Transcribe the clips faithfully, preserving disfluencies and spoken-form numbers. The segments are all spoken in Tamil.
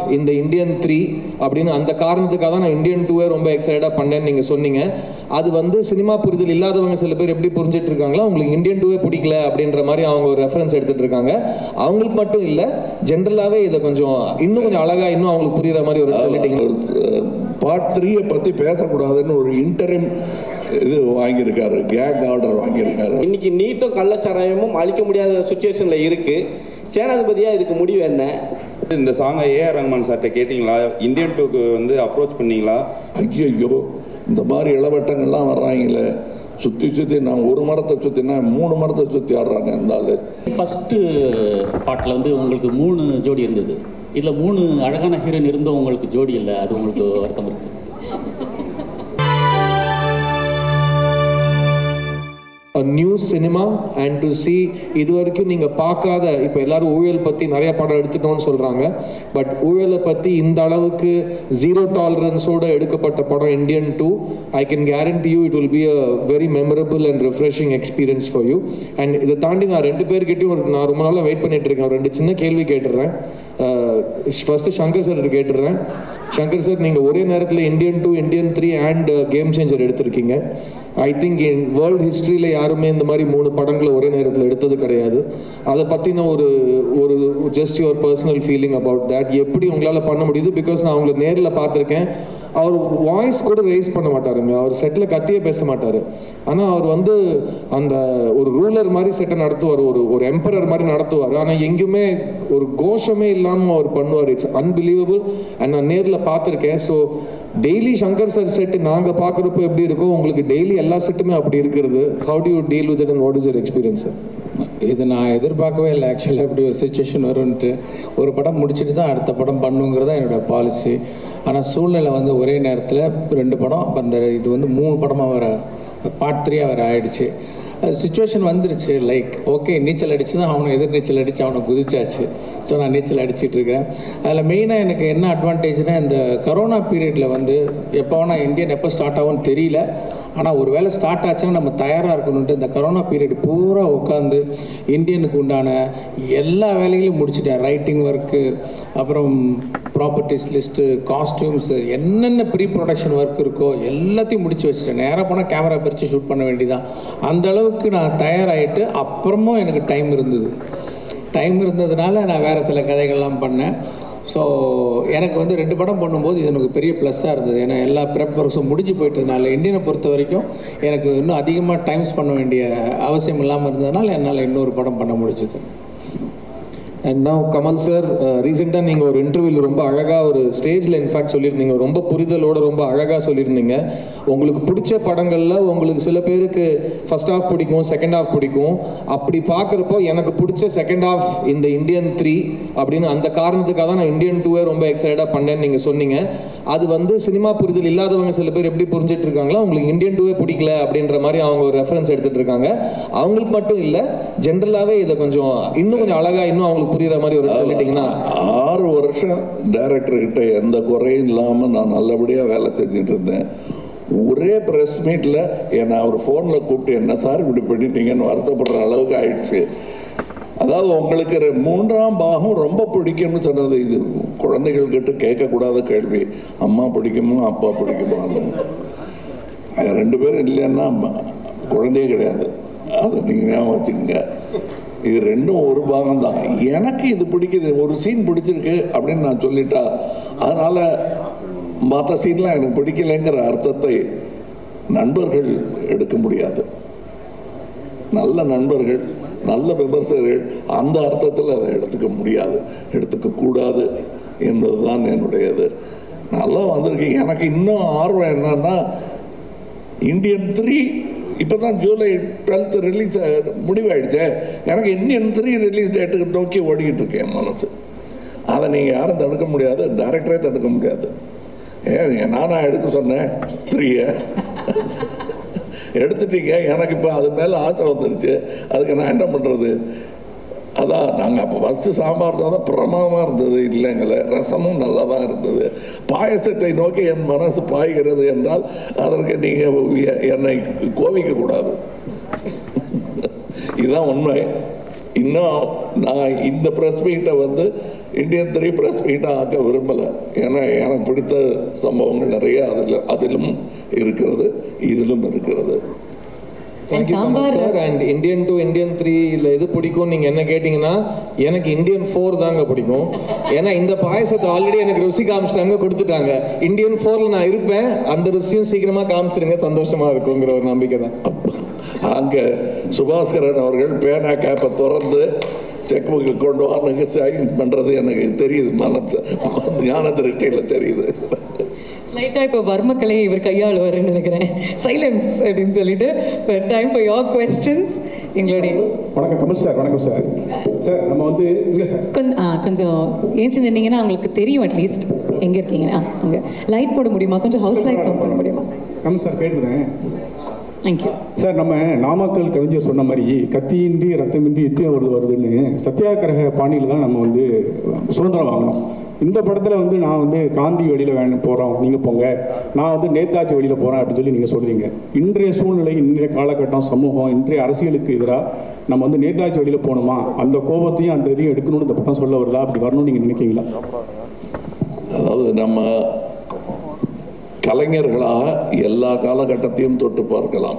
இந்த இந்தியன் த்ரீ அப்படின்னு அந்த காரணத்துக்காக தான் நான் இந்தியன் டூவே ரொம்ப எக்ஸைட்டடாக பண்ணேன்னு நீங்கள் சொன்னீங்க. அது வந்து சினிமா புரிதல் இல்லாதவங்க சில பேர் எப்படி புரிஞ்சிட்டு இருக்காங்களா, உங்களுக்கு இந்தியன் டூவே பிடிக்கல அப்படின்ற மாதிரி அவங்க ஒரு ரெஃபரன்ஸ் எடுத்துட்டு இருக்காங்க. அவங்களுக்கு மட்டும் இல்லை, ஜென்ரலாகவே இதை கொஞ்சம் இன்னும் கொஞ்சம் அழகா இன்னும் அவங்களுக்கு புரியுற மாதிரி ஒரு சொல்லிட்டீங்க. பார்ட் த்ரீயை பற்றி பேசக்கூடாதுன்னு ஒரு இன்டரிம் இது வாங்கியிருக்காரு, கேக் ஆர்டர் வாங்கியிருக்காரு. இன்னைக்கு நீட்டும் கள்ளச்சாராயமும் அழிக்க முடியாத சுச்சுவேஷன்ல இருக்கு. சேனாதிபதியா இதுக்கு முடிவு என்ன? இந்த சாங்கை ஏஆர் ரஹ்மான் சார்கிட்ட கேட்டிங்களா? இந்தியன் டூக்கு வந்து அப்ரோச் பண்ணீங்களா? ஐயோ, இந்த மாதிரி இளவட்டங்கள்லாம் வர்றாங்களே, சுற்றி சுற்றி நான் ஒரு மரத்தை சுற்றினா மூணு மரத்தை சுற்றி ஆடுறாங்க. இருந்தாலும் ஃபஸ்ட்டு பாட்டில் வந்து உங்களுக்கு மூணு ஜோடி இருந்தது, இதில் மூணு அழகான ஹீரோயின் இருந்தும் உங்களுக்கு ஜோடி இல்லை, அது உங்களுக்கு வருத்தம் இருக்குது? a new cinema and to see இது வரைக்கும் நீங்கள் பார்க்காத, இப்போ எல்லாரும் ஊழல் பற்றி நிறைய படம் எடுத்துட்டோம்னு சொல்கிறாங்க, பட் ஊழலை பற்றி இந்த அளவுக்கு ஜீரோ டாலரன்ஸோடு எடுக்கப்பட்ட படம் Indian two. I can guarantee you it will be a very memorable and refreshing experience for you. And இதை தாண்டி நான் ரெண்டு பேர்கிட்டையும் நான் ரொம்ப நாளாக வெயிட் பண்ணிட்டு இருக்கேன். ரெண்டு சின்ன கேள்வி கேட்டுடுறேன். ஃபர்ஸ்ட்டு சங்கர் சார் கேட்டுடுறேன். சங்கர் சார், நீங்கள் ஒரே நேரத்தில் Indian two, Indian three and game changer எடுத்திருக்கீங்க. ஐ திங்க் இன் வேர்ல்டு ஹிஸ்ட்ரியில் யாருமே இந்த மாதிரி மூணு படங்களை ஒரே நேரத்தில் எடுத்தது கிடையாது. அதை பற்றின ஒரு ஒரு just your personal feeling about that, எப்படி உங்களால் பண்ண முடியுது? பிகாஸ் நான் உங்களை நேரில் பார்த்துருக்கேன். அவர் வாய்ஸ் கூட ரைஸ் பண்ண மாட்டாருங்க, அவர் செட்டில் கத்தியே பேச மாட்டார். ஆனால் அவர் வந்து அந்த ஒரு ரூலர் மாதிரி செட்டை நடத்துவார், ஒரு ஒரு எம்பரர் மாதிரி நடத்துவார். ஆனால் எங்கேயுமே ஒரு கோஷமே இல்லாமல் அவர் பண்ணுவார். It's unbelievable. அண்ட் நான் நேரில் பார்த்துருக்கேன். So daily Shankar sir set நாங்கள் பார்க்குறப்போ எப்படி இருக்கோ, உங்களுக்கு டெய்லி எல்லா செட்டுமே அப்படி இருக்கிறது. How do you deal with it and what is your experience? இது நான் எதிர்பார்க்கவே இல்லை ஆக்சுவலாக, இப்படி ஒரு சுச்சுவேஷன் வரும்ன்ட்டு. ஒரு படம் முடிச்சுட்டு தான் அடுத்த படம் பண்ணுங்கிறது தான் என்னோடய பாலிசி. ஆனால் சூழ்நிலை வந்து ஒரே நேரத்தில் ரெண்டு படம், அந்த இது வந்து மூணு படமாக வர பார்ட் த்ரீயாக வர ஆயிடுச்சு. அது சுச்சுவேஷன் வந்துருச்சு. லைக் ஓகே, நீச்சல் அடித்து தான் அவனை எதிர் நீச்சல் அடித்து அவனை குதிச்சாச்சு. ஸோ நான் நீச்சல் அடிச்சிட்டு இருக்கிறேன். அதில் மெயினாக எனக்கு என்ன அட்வான்டேஜ்னால், இந்த கரோனா பீரியடில் வந்து எப்போ வேணால் இந்தியன் எப்போ ஸ்டார்ட் ஆகும்னு தெரியல. ஆனால் ஒரு வேளை ஸ்டார்ட் ஆச்சுன்னா நம்ம தயாராக இருக்கணுன்ட்டு இந்த கரோனா பீரியட் பூரா உட்காந்து இந்தியனுக்கு உண்டான எல்லா வேலைகளையும் முடிச்சுட்டேன். ரைட்டிங் ஒர்க்கு, அப்புறம் ப்ராப்பர்ட்டிஸ் லிஸ்ட்டு, காஸ்டியூம்ஸு, என்னென்ன ப்ரீ ப்ரொடக்ஷன் ஒர்க் இருக்கோ எல்லாத்தையும் முடிச்சு வச்சுட்டேன். நேராக போனால் கேமரா பிரித்து ஷூட் பண்ண வேண்டியதான். அந்த அளவுக்கு நான் தயாராகிட்டு அப்புறமும் எனக்கு டைம் இருந்தது. டைம் இருந்ததுனால நான் வேறு சில கதைகள்லாம் பண்ணேன். ஸோ எனக்கு வந்து ரெண்டு படம் பண்ணும்போது இது எனக்கு பெரிய ப்ளஸ்ஸாக இருந்தது. ஏன்னா எல்லா ப்ரெப் ஒர்க்ஸும் முடிஞ்சு போயிட்டதுனால இந்தியனை பொறுத்த வரைக்கும் எனக்கு இன்னும் அதிகமாக டைம்ஸ் பண்ண வேண்டிய அவசியம் இல்லாமல் இருந்ததுனால என்னால் இன்னொரு படம் பண்ண முடிஞ்சது. அண்ட் நவ் கமல் சார், ரீசெண்டாக நீங்கள் ஒரு இன்டர்வியூவில் ரொம்ப அழகாக ஒரு ஸ்டேஜில் இன்ஃபேக்ட் சொல்லியிருந்தீங்க, ரொம்ப புரிதலோடு ரொம்ப அழகாக சொல்லியிருந்தீங்க. உங்களுக்கு பிடிச்ச படங்களில் உங்களுக்கு சில பேருக்கு ஃபர்ஸ்ட் ஹாஃப் பிடிக்கும், செகண்ட் ஹாஃப் பிடிக்கும். அப்படி பார்க்குறப்போ எனக்கு பிடிச்ச செகண்ட் ஹாஃப் இந்த இந்தியன் த்ரீ அப்படின்னு அந்த காரணத்துக்காக தான் நான் இந்தியன் டூவே ரொம்ப எக்ஸைட்டடாக பண்ணேன்னு நீங்கள் சொன்னீங்க. அது வந்து சினிமா புரிதல் இல்லாதவங்க சில பேர் எப்படி புரிஞ்சிட்டு இருக்காங்களா, உங்களுக்கு இந்தியன் டூவே பிடிக்கல அப்படின்ற மாதிரி அவங்க ஒரு ரெஃபரன்ஸ் எடுத்துகிட்டு இருக்காங்க. அவங்களுக்கு மட்டும் இல்லை, ஜென்ரலாகவே இதை கொஞ்சம் இன்னும் கொஞ்சம் அழகாக இன்னும் அவங்களுக்கு புரியுற மாதிரி ஒரு சொல்லிட்டீங்கன்னா. ஆறு வருஷம் டைரக்டர்கிட்ட எந்த குறையும் இல்லாமல் நான் நல்லபடியாக வேலை செஞ்சுட்டு இருந்தேன். ஒரே ப்ரெஸ் மீட்டில் என்னை அவர் ஃபோனில் கூப்பிட்டு என்ன சார் இப்படி பண்ணிட்டீங்கன்னு வருத்தப்படுற அளவுக்கு ஆயிடுச்சு. அதாவது உங்களுக்கு மூன்றாம் பாகம் ரொம்ப பிடிக்கும்னு சொன்னது, இது குழந்தைகள்கிட்ட கேட்கக்கூடாத கேள்வி. அம்மா பிடிக்குமா அப்பா பிடிக்குமான்னு ரெண்டு பேரும் இல்லைன்னா குழந்தையே கிடையாது. அதை நீங்கள் ஞாபகம் வச்சுக்கோங்க. இது ரெண்டும் ஒரு பாகம் தான். எனக்கு இது பிடிக்குது, ஒரு சீன் பிடிச்சிருக்கு அப்படின்னு நான் சொல்லிட்டா அதனால் மற்ற சீன்லாம் எனக்கு பிடிக்கலைங்கிற அர்த்தத்தை நண்பர்கள் எடுக்க முடியாது. நல்ல நண்பர்கள், நல்ல விமர்சகர்கள் அந்த அர்த்தத்தில் அதை எடுத்துக்க முடியாது, எடுத்துக்க கூடாது என்பது தான் என்னுடையது. நல்லா வந்திருக்கு. எனக்கு இன்னும் ஆர்வம் என்னன்னா, இந்தியன் த்ரீ இப்போ தான் ஜூலை டுவெல்த்து ரிலீஸ் முடிவாயிடுச்சு. எனக்கு இந்தியன் த்ரீ ரிலீஸ் டேட்டுக்கு நோக்கி ஓடிக்கிட்டு இருக்கேன் மனசு. அதை நீங்கள் யாரும் தடுக்க முடியாது, டைரக்டரே தடுக்க முடியாது. ஏன் நானா எடுக்க சொன்னேன் த்ரீயை எடுத்துட்டீங்க. எனக்கு இப்போ அது மேலே ஆசை வந்துருச்சு. அதுக்கு நான் என்ன பண்ணுறது? அதான் நாங்கள் அப்போ ஃபஸ்ட்டு சாம்பார் தான் பிரமாதமாக இருந்தது இல்லைங்களே, ரசமும் நல்லா தான் இருந்தது. பாயசத்தை நோக்கி என் மனசு பாய்கிறது என்றால் அதற்கு நீங்கள் என்னை கோவிக்கக்கூடாது. இதுதான் உண்மை. இன்னும் நான் இந்த ப்ரெஸ் மீட்டை வந்து இந்தியன் த்ரீ ப்ரெஸ் மீட்டாக ஆக்க விரும்பலை. ஏன்னா எனக்கு பிடித்த சம்பவங்கள் நிறைய அதில் அதிலும் இருக்கிறது, இதிலும் இருக்கிறது. Thank you so much sir. And Indian two Indian three இல்லை எது பிடிக்கும் நீங்கள் என்ன கேட்டிங்கன்னா எனக்கு இந்தியன் ஃபோர் தாங்க பிடிக்கும். ஏன்னா இந்த பாயசத்தை ஆல்ரெடி எனக்கு ருசி காமிச்சிட்டாங்க, கொடுத்துட்டாங்க. இந்தியன் ஃபோரில் நான் இருப்பேன், அந்த ருசியும் சீக்கிரமாக காமிச்சிருங்க, சந்தோஷமாக இருக்குங்கிற ஒரு நம்பிக்கை தான். அங்கே சுபாஸ்கரன் அவர்கள் பேனா கேப்பை திறந்து செக் புக்கு கொண்டு வாங்க சைன் பண்ணுறது எனக்கு தெரியுது, மனசு ஞான திருஷ்டியில் தெரியுது. லைட்டாக இப்போ வர்மக்கலையை இவர் கையாளுவாருன்னு நினைக்கிறேன். சைலன்ஸ் அப்படின்னு சொல்லிட்டு டைம் ஃபார் யோர் கொஸ்டின்ஸ். எங்களுடைய வணக்கம் கமல் சார். வணக்கம் சார். சார் நம்ம வந்து இல்லை சார் கொஞ்சம் ஆ கொஞ்சம் ஏன்ச்சு நின்னீங்கன்னா அவங்களுக்கு தெரியும் அட்லீஸ்ட் எங்கே இருக்கீங்கன்னா. அங்கே லைட் போட முடியுமா? கொஞ்சம் ஹவுஸ் லைட்ஸ் ஆன் பண்ண முடியுமா? கமல் சார் கேட்டுக்கிறேன். Thank you sir. நம்ம நாமக்கல் கவிஞர் சொன்ன மாதிரி கத்தியின்றி ரத்தமின்றி யுத்தம் வருது வருதுன்னு சத்தியாகிரக பாணியில் தான் நம்ம வந்து சுதந்திரம் வாங்கணும். இந்த படத்தில் வந்து நான் வந்து காந்தி வழியில் வேணும் போகிறோம், நீங்கள் போங்க, நான் வந்து நேதாஜி வழியில் போகிறேன் அப்படின்னு சொல்லி நீங்கள் சொல்கிறீங்க. இன்றைய சூழ்நிலை, இன்றைய காலகட்டம், சமூகம், இன்றைய அரசியலுக்கு எதிராக நம்ம வந்து நேதாஜி வழியில் போகணுமா, அந்த கோபத்தையும் அந்த இதையும் எடுக்கணும்னு இந்த படம் சொல்ல வருதா, அப்படி வரணும்னு நீங்கள் நினைக்கிறீங்களா? அதாவது நம்ம கலைஞர்களாக எல்லா காலகட்டத்தையும் தொட்டு பார்க்கலாம்,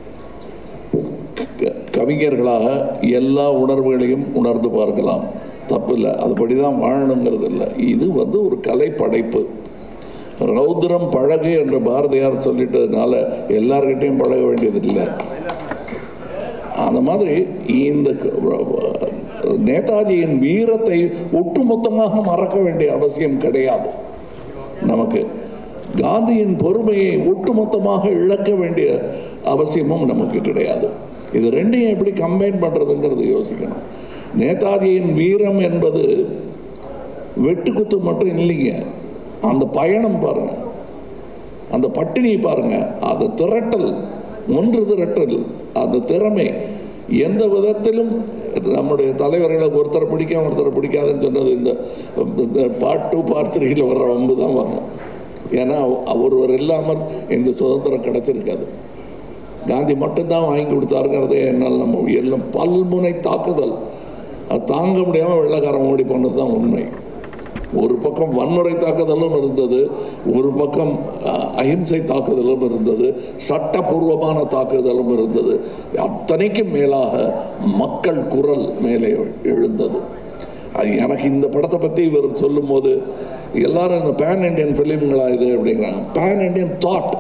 கவிஞர்களாக எல்லா உணர்வுகளையும் உணர்ந்து பார்க்கலாம், தப்பு இல்லை. அதுபடி தான் வாழணுங்கிறது இல்லை. இது வந்து ஒரு கலை படைப்பு. ரௌத்ரம் பழகு என்று பாரதியார் சொல்லிட்டதுனால எல்லார்கிட்டையும் பழக வேண்டியது இல்லை. அந்த மாதிரி இந்த நேதாஜியின் வீரத்தை ஒட்டுமொத்தமாக மறக்க வேண்டிய அவசியம் கிடையாது நமக்கு. காந்தியின் பொறுமையை ஒட்டுமொத்தமாக இழக்க வேண்டிய அவசியமும் நமக்கு கிடையாது. இது ரெண்டையும் எப்படி கம்பைன் பண்ணுறதுங்கிறது யோசிக்கணும். நேதாஜியின் வீரம் என்பது வெட்டுக்குத்து மட்டும் இல்லைங்க. அந்த பயணம் பாருங்க, அந்த பட்டினி பாருங்க, அந்த திரட்டல், ஒன்று திரட்டல், அந்த திறமை, எந்த விதத்திலும் நம்முடைய தலைவர்களை ஒருத்தரை பிடிக்காம ஒருத்தரை பிடிக்காதுன்னு சொன்னது இந்த பார்ட் டூ பார்ட் த்ரீயில் வர்ற வம்பு தான் வரணும். ஏன்னா ஒருவர் இல்லாமல் இந்த சுதந்திரம் கிடைச்சிருக்காது. காந்தி மட்டும்தான் வாங்கி கொடுத்தாருங்கிறதே என்னால் நம்ம எல்லாம் பல்முனை தாக்குதல், அது தாங்க முடியாமல் வெள்ளைக்காரன் ஓடி போனது தான் உண்மை. ஒரு பக்கம் வன்முறை தாக்குதலும் இருந்தது, ஒரு பக்கம் அஹிம்சை தாக்குதலும் இருந்தது, சட்டபூர்வமான தாக்குதலும் இருந்தது. அத்தனைக்கும் மேலாக மக்கள் குரல் மேலே எழுந்தது. அது எனக்கு இந்த படத்தை பற்றி இவர் சொல்லும் போது எல்லாரும் இந்த பேன் இண்டியன் ஃபிலிம்களா இது அப்படிங்கிறாங்க. Pan Indian thought,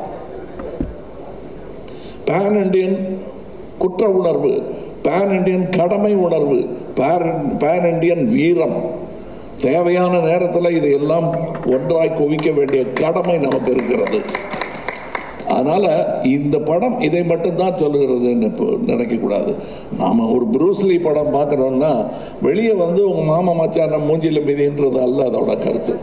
pan Indian குற்ற உணர்வு, பேன் இண்டியன் கடமை உணர்வு, பேன் இண்டியன் வீரம். தேவையான நேரத்தில் இது எல்லாம் ஒன்றாய் குவிக்க வேண்டிய கடமை நமக்கு இருக்கிறது. அதனால் இந்த படம் இதை மட்டும்தான் சொல்லுகிறதுன்னு நினைக்கக்கூடாது. நாம் ஒரு ப்ரூஸ்லி படம் பார்க்குறோன்னா வெளியே வந்து உங்கள் மாமா மச்சான மூஞ்சில மிதின்றது அல்ல அதோட கருத்து.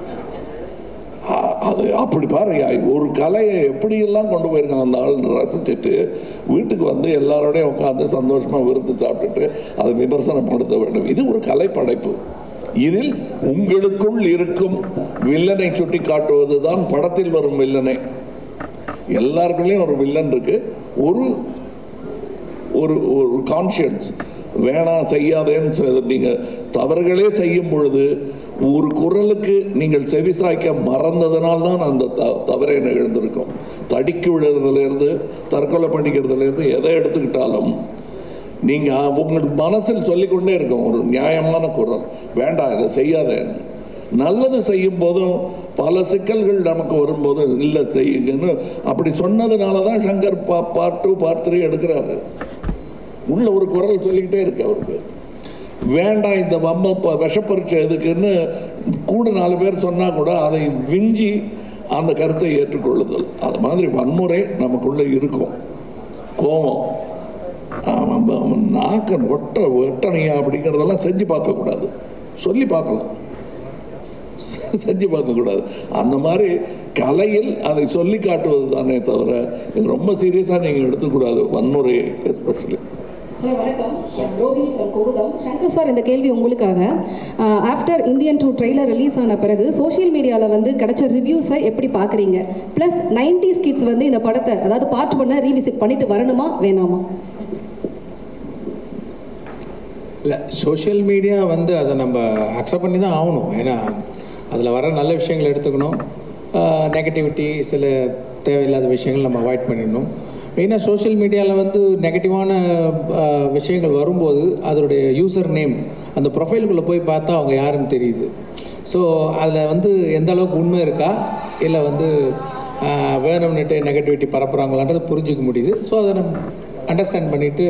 அது அப்படி பாருங்க, ஒரு கலையை எப்படியெல்லாம் கொண்டு போயிருக்காங்க அந்த ஆள் ரசிச்சுட்டு வீட்டுக்கு வந்து எல்லாரோடையும் உட்காந்து சந்தோஷமாக விருந்து சாப்பிட்டுட்டு அதை விமர்சனப்படுத்த வேண்டும். இது ஒரு கலை படைப்பு. இதில் உங்களுக்குள் இருக்கும் வில்லனை சுட்டி காட்டுவது தான் படத்தில் வரும் வில்லனை. எல்லாருக்குள்ளேயும் ஒரு வில்லன் இருக்கு, ஒரு ஒரு கான்ஷியன்ஸ். வேணாம் செய்யாதேன்னு நீங்கள் தவறுகளே செய்யும் பொழுது ஒரு குரலுக்கு நீங்கள் செவிசாய்க்க மறந்ததுனால்தான் அந்த த தவறே நிகழ்ந்திருக்கும். தடிக்கு விழுறதுலேருந்து தற்கொலை பண்ணிக்கிறதுலேருந்து எதை எடுத்துக்கிட்டாலும் நீங்கள் உங்களுக்கு மனசில் சொல்லிக்கொண்டே இருக்கும் ஒரு நியாயமான குரல், வேண்டாம் இதை செய்யாதேன்னு. நல்லது செய்யும் போதும் பல சிக்கல்கள் நமக்கு வரும்போதும் இல்லை செய்யுங்கன்னு அப்படி சொன்னதுனால தான் சங்கர் பா பார்ட் டூ பார்ட் த்ரீ எடுக்கிறாரு. உள்ள ஒரு குரல் சொல்லிக்கிட்டே இருக்கு அவருக்கு, வேண்டாம் இந்த வம்ப விஷப்பரீட்சை எதுக்குன்னு கூட நாலு பேர் சொன்னால் கூட அதை விஞ்சி அந்த கருத்தை ஏற்றுக்கொள்ளுதல். அது மாதிரி வன்முறை நமக்குள்ளே இருக்கும். கோபம், நாக்க ஒட்ட வெட்டணையா அப்படிங்கிறதெல்லாம் செஞ்சு பார்க்கக்கூடாது, சொல்லி பார்க்கலாம், செஞ்சு பார்க்கக்கூடாது. அந்த மாதிரி கலையில் அதை சொல்லி காட்டுவது தானே தவிர இது ரொம்ப சீரியஸாக நீங்கள் எடுத்துக்கூடாது வன்முறையை எஸ்பெஷலி. சார் வணக்கம், ரோபி ஃப்ரம் கோகுதம். சங்கர் சார், இந்த கேள்வி உங்களுக்காக. After Indian two trailer release ஆன பிறகு சோஷியல் மீடியாவில் வந்து கிடைச்ச ரிவ்யூஸை எப்படி பார்க்குறீங்க? ப்ளஸ் நைன்டிஸ் கிட்ஸ் வந்து இந்த படத்தை அதாவது பார்ட் பண்ண ரீவிசிட் பண்ணிட்டு வரணுமா வேணாமா? இல்லை, சோஷியல் மீடியா வந்து அதை நம்ம அக்செப்ட் பண்ணி தான் ஆகணும். ஏன்னா அதில் வர நல்ல விஷயங்களை எடுத்துக்கணும், நெகட்டிவிட்டி சில தேவையில்லாத விஷயங்கள் நம்ம அவாய்ட் பண்ணிடணும். மெயினாக சோஷியல் மீடியாவில் வந்து நெகட்டிவான விஷயங்கள் வரும்போது அதனுடைய யூசர் நேம் அந்த ப்ரொஃபைலுக்குள்ளே போய் பார்த்தா அவங்க யாருன்னு தெரியுது. ஸோ அதில் வந்து எந்த அளவுக்கு உண்மை இருக்கா இல்லை வந்து வேணும்னுட்டு நெகட்டிவிட்டி பரப்புகிறாங்களான்றது புரிஞ்சிக்க முடியுது. ஸோ அதை நம்ம அண்டர்ஸ்டாண்ட் பண்ணிவிட்டு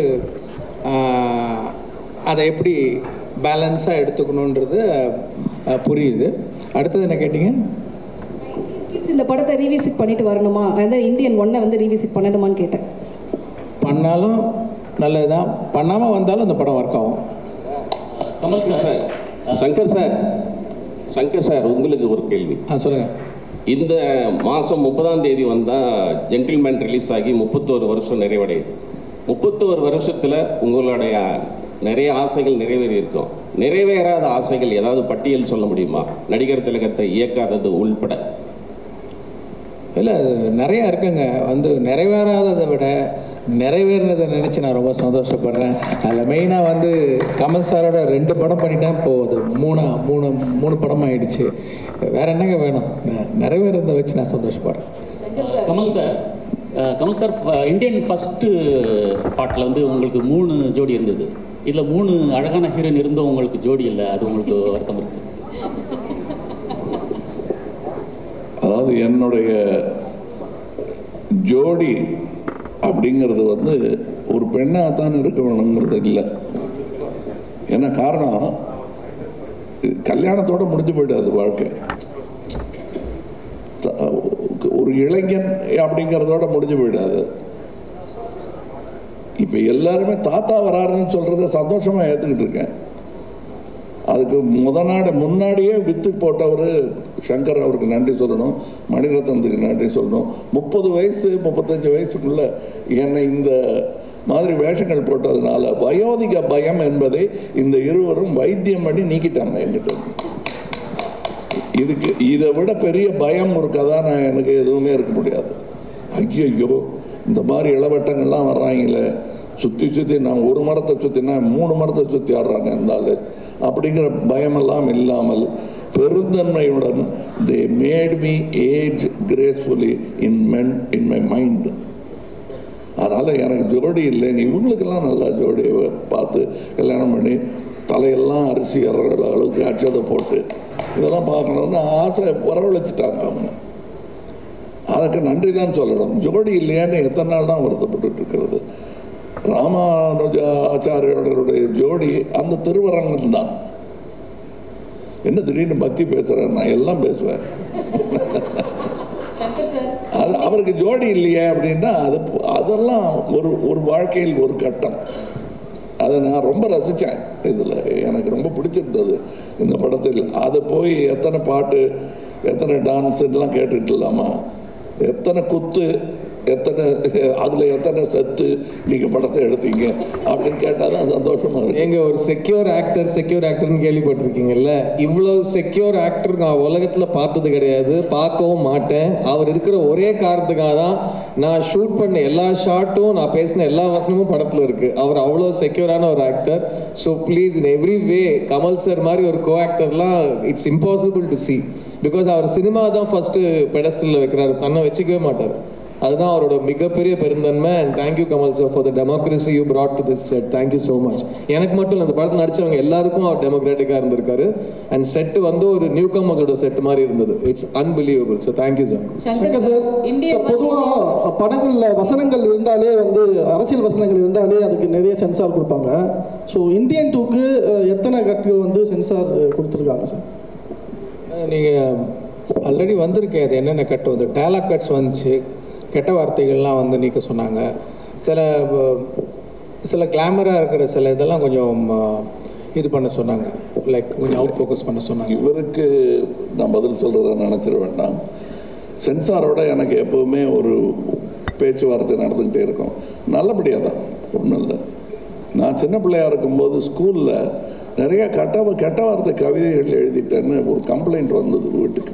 அதை எப்படி பேலன்ஸாக எடுத்துக்கணுன்றது புரியுது. அடுத்தது என்ன கேட்டிங்க? இந்த படத்தை ரீவிசிட் பண்ணிட்டு வரணுமா, அதாவது இந்தியன் ஒன்னை வந்து ரீவிசிட் பண்ணணுமான்னு கேட்டேன். பண்ணாலும் நல்லது தான், பண்ணாமல் வந்தாலும் அந்த படம் ஒர்க் ஆகும். Kamal sir, Shankar sir Shankar sir உங்களுக்கு ஒரு கேள்வி. ஆ சொல்லுங்கள். இந்த மாதம் முப்பதாம் தேதி வந்தால் ஜென்டில்மேன் ரிலீஸ் ஆகி முப்பத்தோரு வருஷம் நிறைவடையுது. முப்பத்தோரு வருஷத்தில் உங்களுடைய நிறைய ஆசைகள் நிறைவேறி இருக்கும். நிறைவேறாத ஆசைகள் ஏதாவது பட்டியல் சொல்ல முடியுமா? நடிகர் திலகத்தை இயக்காதது உள்பட. இல்லை, நிறையா இருக்குங்க. வந்து நிறைவேறாததை விட நிறைவேறினதை நினச்சி நான் ரொம்ப சந்தோஷப்படுறேன். அதில் மெயினாக வந்து கமல் சாரோட ரெண்டு படம் பண்ணிட்டேன், போகுது மூணா மூணு மூணு படம் ஆகிடுச்சு. வேறு என்னங்க வேணும்? நிறைவேறதை வச்சு நான் சந்தோஷப்படுறேன். Kamal sir Kamal sir Indian first பாட்டில் வந்து உங்களுக்கு மூணு ஜோடி இருந்தது. இதில் மூணு அழகான ஹீரோயின் இருந்தும் உங்களுக்கு ஜோடி இல்லை, அது உங்களுக்கு வருத்தம் இருக்குது? அதாவது என்னுடைய ஜோடி அப்படிங்கிறது வந்து ஒரு பெண்ணாக தான் இருக்க வேணுங்கிறது இல்லை. என்ன காரணம், கல்யாணத்தோட முடிஞ்சு போயிடாது வாழ்க்கை. ஒரு இளைஞன் அப்படிங்கிறதோட முடிஞ்சு போயிடாது. இப்போ எல்லாருமே தாத்தா வராருன்னு சொல்கிறத சந்தோஷமாக ஏற்றுக்கிட்டு இருக்கேன். அதுக்கு முத நாடு முன்னாடியே வித்து போட்டவர் சங்கர், அவருக்கு நன்றி சொல்லணும். மணிரத்னத்துக்கு நன்றி சொல்லணும். முப்பது வயசு முப்பத்தஞ்சு வயசுக்குள்ள என்னை இந்த மாதிரி வேஷங்கள் போட்டதுனால வயோதிக பயம் என்பதை இந்த இருவரும் வைத்தியம் பண்ணி நீக்கிட்டாங்க என்கிட்ட. இதுக்கு இதை விட பெரிய பயம் ஒரு கதாநாயகனுக்கு எதுவுமே இருக்க முடியாது. ஐயோ இந்த மாதிரி இளவட்டங்கள்லாம் வர்றாங்களே, சுற்றி சுற்றி நான் ஒரு மரத்தை சுற்றினா மூணு மரத்தை சுற்றி ஆடுறாங்க இருந்தாலும் அப்படிங்கிற பயமெல்லாம் இல்லாமல் பெருந்தன்மையுடன் they made me age gracefully in men in my mind. அதனால் எனக்கு ஜோடி இல்லைன்னு இவங்களுக்கெல்லாம் நல்லா ஜோடியை பார்த்து கல்யாணம் பண்ணி தலையெல்லாம் அரிசி அறுற அளவுக்கு அச்சதை போட்டு இதெல்லாம் பார்க்கணுன்னு ஆசை வரவழைச்சிட்டாங்க அவங்க. அதுக்கு நன்றி தான் சொல்லணும். ஜோடி இல்லையான்னு எத்தனை நாள் தான் வருத்தப்பட்டு இருக்கிறது. ராமானுஜாச்சாரியோடைய ஜோடி அந்த திருவரங்கம் தான். என்ன திடீர்னு பக்தி பேசுறேன், நான் எல்லாம் பேசுவேன். அது அவருக்கு ஜோடி இல்லையே அப்படின்னா அது அதெல்லாம் ஒரு ஒரு வாழ்க்கையில் ஒரு கட்டம். அதை நான் ரொம்ப ரசித்தேன். இதில் எனக்கு ரொம்ப பிடிச்சிருந்தது இந்த படத்தில். அதை போய் எத்தனை பாட்டு எத்தனை டான்ஸுலாம் கேட்டுட்டு இல்லாமா, எத்தனை குத்து எத்தனை அதில் எத்தனை சத்து நீங்கள் படத்தை எடுத்தீங்க அப்படின்னு கேட்டால் தான் சந்தோஷமாக இருக்கும். எங்கள் ஒரு செக்யூர் ஆக்டர் செக்யூர் ஆக்டர்னு கேள்விப்பட்டிருக்கீங்கல்ல, இவ்வளோ செக்யூர் ஆக்டர் நான் உலகத்தில் பார்த்தது கிடையாது, பார்க்கவும் மாட்டேன். அவர் இருக்கிற ஒரே காரணத்துக்காக தான் நான் ஷூட் பண்ண எல்லா ஷாட்டும் நான் பேசின எல்லா வசனமும் படத்தில் இருக்குது. அவர் அவ்வளோ செக்யூரான ஒரு actor. So please in every way Kamal sir மாதிரி ஒரு கோ ஆக்டர்லாம் it's impossible to see. Because அவர் சினிமா தான் ஃபஸ்ட்டு பெடஸ்டலில் வைக்கிறாரு, தன்னை வச்சுக்கவே மாட்டார். அதுதான் அவரோட மிகப்பெரிய பெருந்தன்மை. And thank you Kamal sir for the democracy you brought to this set. Thank you so much. எனக்கு மட்டும் இல்லை, அந்த படத்தில் நடித்தவங்க எல்லாருக்கும் அவர் டெமோக்ராட்டிக்காக இருந்திருக்காரு. அண்ட் செட்டு வந்து ஒரு நியூ கமர்ஸோட செட் மாதிரி இருந்தது. It's unbelievable. So thank you sir. Shankar sir, பொதுவாக படங்களில் வசனங்கள் இருந்தாலே வந்து அரசியல் வசனங்கள் இருந்தாலே அதுக்கு நிறைய சென்சார் கொடுப்பாங்க. ஸோ இந்தியன் டூக்கு எத்தனை கட்டுகள் வந்து சென்சார் கொடுத்துருக்காங்க சார்? நீங்கள் ஆல்ரெடி வந்திருக்கேன். அது என்னென்ன கட்டு வந்து டயலாக் கட்ஸ் வந்துச்சு, கெட்ட வார்த்தைகள்லாம் வந்து நீக்க சொன்னாங்க. சில சில கிளாமராக இருக்கிற சில இதெல்லாம் கொஞ்சம் இது பண்ண சொன்னாங்க, லைக் கொஞ்சம் அவுட் ஃபோக்கஸ் பண்ண சொன்னாங்க. இவருக்கு நான் பதில் சொல்கிறத நினச்சிட வேண்டாம். சென்சாரோட எனக்கு எப்போவுமே ஒரு பேச்சுவார்த்தை நடந்துக்கிட்டே இருக்கும். நல்லபடியாக தான், ஒன்றும் இல்லை. நான் சின்ன பிள்ளையாக இருக்கும்போது ஸ்கூலில் நிறைய கெட்ட கெட்ட வார்த்தை கவிதைகள் எழுதிட்டேன்னு ஒரு கம்ப்ளைண்ட் வந்தது வீட்டுக்கு.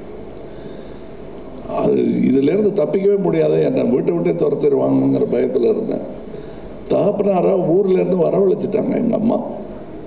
அது இதிலேருந்து தப்பிக்கவே முடியாது, என்னை வீட்டை விட்டே துரத்திடுவாங்கங்கிற பயத்தில் இருந்தேன். தகப்பனாராக ஊர்லேருந்து வரவழைச்சிட்டாங்க எங்கள் அம்மா.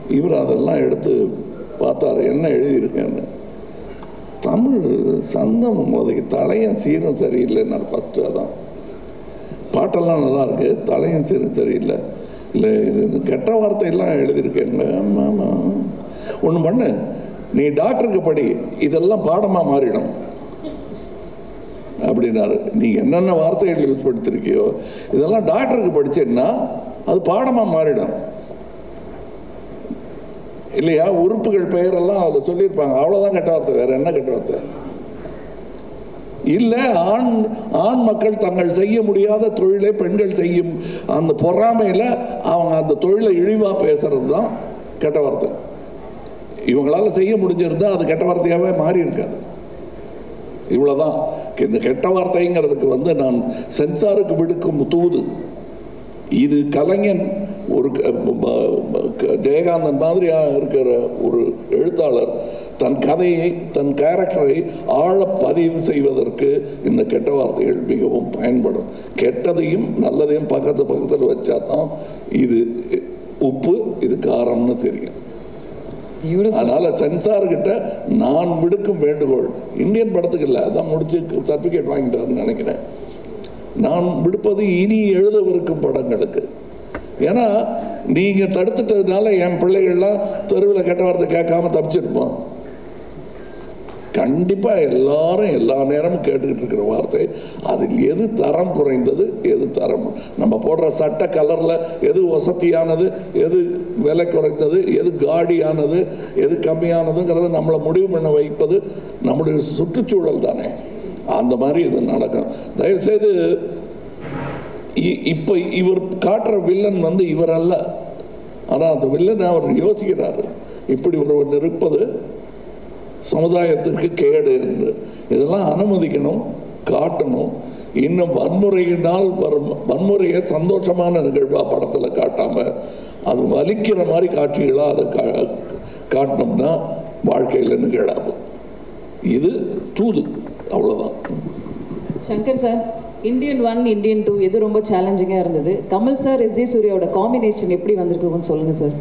இவர் அதெல்லாம் எடுத்து பார்த்தார், என்ன எழுதியிருக்கேன்னு. தமிழ் சந்தம் முதக்கு தலையும் சீரும் சரியில்லைன்னாரு ஃபஸ்ட்டு. அதான் பாட்டெல்லாம் நல்லா இருக்கு, தலையும் சீரும் சரியில்லை. இல்லை இது இந்த கெட்ட வார்த்தையெல்லாம் எழுதியிருக்கேங்க. ஆமாம் ஆமாம், ஒன்று பண்ணு, நீ டாக்டருக்கு படி, இதெல்லாம் பாடமாக மாறிடும் அப்படின்னாரு. நீ என்னென்ன வார்த்தைகள் யூஸ் படுத்திருக்கியோ இதெல்லாம் டாக்டருக்கு படிச்சேன்னா அது பாடமாக மாறிடும் இல்லையா? உறுப்புகள் பெயரெல்லாம் அதில் சொல்லியிருப்பாங்க, அவ்வளோதான் கெட்ட வார்த்தை, வேற என்ன கெட்ட வார்த்தை? இல்லை, ஆண் ஆண் மக்கள் தங்கள் செய்ய முடியாத தொழிலை பெண்கள் செய்யும் அந்த பொறாமையில் அவங்க அந்த தொழிலை இழிவாக பேசுறது தான் கெட்ட வார்த்தை. இவங்களால செய்ய முடிஞ்சிருந்தா அது கெட்ட வார்த்தையாகவே மாறி இருக்காது. இவ்வளோதான். இந்த கெட்ட வார்த்தைங்கிறதுக்கு வந்து நான் சென்சாருக்கு விடுக்கும் தூது. இது கலைஞன் ஒரு ஜெயகாந்தன் மாதிரியாக இருக்கிற ஒரு எழுத்தாளர் தன் கதையை தன் கேரக்டரை ஆழ பதிவு செய்வதற்கு இந்த கெட்ட வார்த்தைகள் மிகவும் பயன்படும். கெட்டதையும் நல்லதையும் பக்கத்து பக்கத்தில் வச்சா தான் இது உப்பு இது காரம்னு தெரியும். அதனால சென்சார்கிட்ட நான் விடுக்கும் வேண்டுகோள், இந்தியன் படத்துக்கு இல்லை, அதான் முடிச்சு சர்டிஃபிகேட் வாங்கிட்டாருன்னு நினைக்கிறேன், நான் விடுப்பது இனி எழுதவிருக்கும் படங்களுக்கு. ஏன்னா நீங்க தடுத்துட்டதுனால என் பிள்ளைகள்லாம் தெருவில் கெட்ட வார்த்தை கேட்காம தப்பிச்சிருப்போம். கண்டிப்பா எல்லாரும் எல்லா நேரமும் கேட்டுக்கிட்டு இருக்கிற வார்த்தை, அதில் எது தரம் குறைந்தது, எது தரம், நம்ம போடுற சட்ட கலர்ல எது வசதியானது, எது விலை குறைந்தது, எது காடியானது, எது கம்மியானதுங்கிறத நம்மளை முடிவு பண்ண வைப்பது நம்முடைய சுற்றுச்சூழல் தானே. அந்த மாதிரி இது நடக்கும். தயவுசெய்து இப்போ இவர் காட்டுற வில்லன் வந்து இவர் அல்ல, ஆனால் அந்த வில்லன் அவர் யோசிக்கிறாரு, இப்படி ஒருவன் இருப்பது சமுதாயத்துக்கு கேடு என்று. இதெல்லாம் அனுமதிக்கணும், காட்டணும். இன்னும் வன்முறையினால் வரும் வன்முறையை சந்தோஷமான நிகழ்வா படத்தில் காட்டாம அது வலிக்கிற மாதிரி காட்சிகளாக அதை கா காட்டினோம்னா வாழ்க்கையில் நிகழாது. இது தூது, அவ்வளோதான். Shankar sir, Indian one Indian two எது ரொம்ப சேலஞ்சிங்காக இருந்தது? கமல் சார் எஸ் ஜே சூர்யாவோட காம்பினேஷன் எப்படி வந்திருக்குன்னு சொல்லுங்கள் சார்.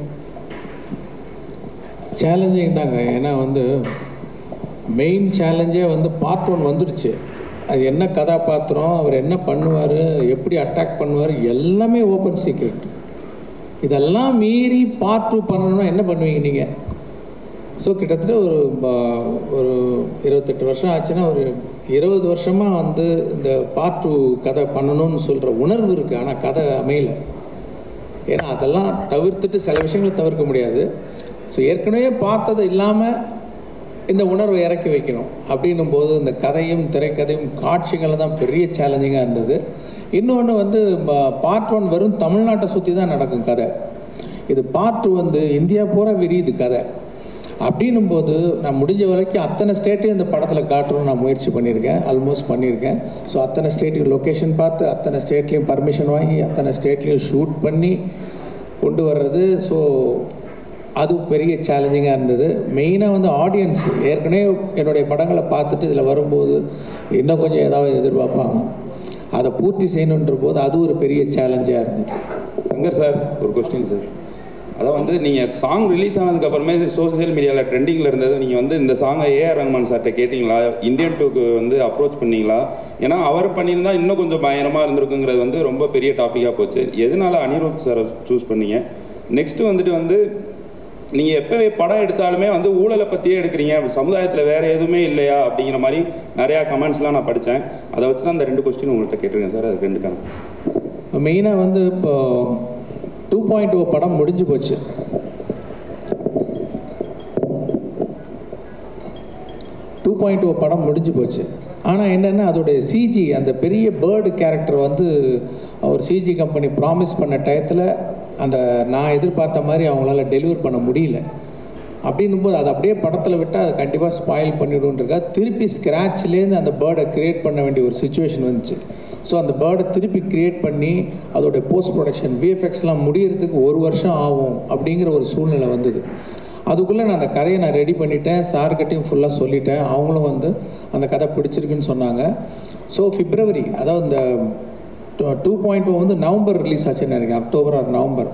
சேலஞ்சிங் தாங்க. ஏன்னா வந்து மெயின் சேலஞ்சே வந்து பார்ட் ஒன் வந்துடுச்சு. அது என்ன கதாபாத்திரம், அவர் என்ன பண்ணுவார், எப்படி அட்டாக் பண்ணுவார், எல்லாமே ஓப்பன் சீக்ரெட். இதெல்லாம் மீறி பார்ட் டூ பண்ணணும்னா என்ன பண்ணுவீங்க நீங்கள்? ஸோ கிட்டத்தட்ட ஒரு ஒரு இருபத்தெட்டு வருஷம் ஆச்சுன்னா ஒரு இருபது வருஷமாக வந்து இந்த பார்ட் டூ கதை பண்ணணும்னு சொல்கிற உணர்வு இருக்குது. ஆனால் கதை அமையல. ஏன்னா அதெல்லாம் தவிர்த்துட்டு சில விஷயங்களை தவிர்க்க முடியாது. ஸோ ஏற்கனவே பார்த்தது இல்லாமல் இந்த உணர்வை இறக்கி வைக்கணும் அப்படின்னும் போது இந்த கதையும் திரைக்கதையும் காட்சிகளை தான் பெரிய சேலஞ்சிங்காக இருந்தது. இன்னொன்று வந்து பார்ட் ஒன் வெறும் தமிழ்நாட்டை சுற்றி தான் நடக்கும் கதை. இது பார்ட் டூ வந்து இந்தியா பூரா விரியுது கதை. அப்படின்னும் போது நான் முடிஞ்ச வரைக்கும் அத்தனை ஸ்டேட்டையும் இந்த படத்தில் காட்டணும்னு நான் முயற்சி பண்ணியிருக்கேன், ஆல்மோஸ்ட் பண்ணியிருக்கேன். ஸோ அத்தனை ஸ்டேட்டுக்கு லொக்கேஷன் பார்த்து அத்தனை ஸ்டேட்லேயும் பர்மிஷன் வாங்கி அத்தனை ஸ்டேட்லேயும் ஷூட் பண்ணி கொண்டு வர்றது. ஸோ அது பெரிய சேலஞ்சிங்காக இருந்தது. மெயினாக வந்து ஆடியன்ஸ் ஏற்கனவே என்னுடைய படங்களை பார்த்துட்டு இதில் வரும்போது இன்னும் கொஞ்சம் ஏதாவது எதிர்பார்ப்பாங்க, அதை பூர்த்தி செய்யணுன்ற போது அது ஒரு பெரிய சேலஞ்சாக இருந்தது. சங்கர் சார், ஒரு கொஸ்டின் சார். அதான் வந்து நீங்கள் சாங் ரிலீஸ் ஆனதுக்கப்புறமே சோசியல் மீடியாவில் ட்ரெண்டிங்கில் இருந்தது. நீங்கள் வந்து இந்த சாங்கை ஏஆர் ரஹ்மான் சார்கிட்ட கேட்டிங்களா, இந்தியன் டூக்கு வந்து அப்ரோச் பண்ணிங்களா? ஏன்னா அவர் பண்ணியிருந்தா இன்னும் கொஞ்சம் பயங்கரமாக இருந்திருக்குங்கிறது வந்து ரொம்ப பெரிய டாப்பிக்காக போச்சு. எதனால அனிருத் சாரை சூஸ் பண்ணீங்க? நெக்ஸ்ட்டு வந்துட்டு வந்து நீங்கள் எப்போ படம் எடுத்தாலுமே வந்து ஊழலை பற்றியே எடுக்கிறீங்க, சமுதாயத்தில் வேறு எதுவுமே இல்லையா அப்படிங்கிற மாதிரி நிறையா கமெண்ட்ஸ்லாம் நான் படித்தேன். அதை வச்சு தான் அந்த ரெண்டு கொஸ்டின் உங்கள்கிட்ட கேட்டிருக்கேன் சார். அது ரெண்டு கமெண்ட்ஸ். மெயினாக வந்து இப்போ டூ பாயிண்ட் ஓ படம் முடிஞ்சு போச்சு. டூ பாயிண்ட் ஓ படம் முடிஞ்சு போச்சு. ஆனால் என்னென்னா அதோடைய சிஜி, அந்த பெரிய பேர்டு கேரக்டர் வந்து அவர் சிஜி கம்பெனி ப்ராமிஸ் பண்ண டயத்தில் அந்த நான் எதிர்பார்த்த மாதிரி அவங்களால டெலிவர் பண்ண முடியல. அப்படின்னும் போது அதை அப்படியே படத்தில் விட்டால் அது கண்டிப்பாக ஸ்பாயில் பண்ணிவிடுன்றக்கா திருப்பி ஸ்க்ராட்ச்லேருந்து அந்த பேர்டை க்ரியேட் பண்ண வேண்டிய ஒரு சுச்சுவேஷன் வந்துச்சு. ஸோ அந்த பேர்டை திருப்பி க்ரியேட் பண்ணி அதோடைய போஸ்ட் ப்ரொடக்ஷன் விஎஃப்எக்ஸ்லாம் முடியறதுக்கு ஒரு வருஷம் ஆகும் அப்படிங்கிற ஒரு சூழ்நிலை வந்தது. அதுக்குள்ளே நான் அந்த கதையை நான் ரெடி பண்ணிட்டேன், சார்கிட்டையும் ஃபுல்லாக சொல்லிட்டேன். அவங்களும் வந்து அந்த கதை பிடிச்சிருக்குன்னு சொன்னாங்க. ஸோ பிப்ரவரி, அதாவது இந்த டூ பாயிண்ட் ஓ வந்து நவம்பர் ரிலீஸ் ஆச்சுன்னு நினைக்கிறேன், அக்டோபர் ஆர் நவம்பர்.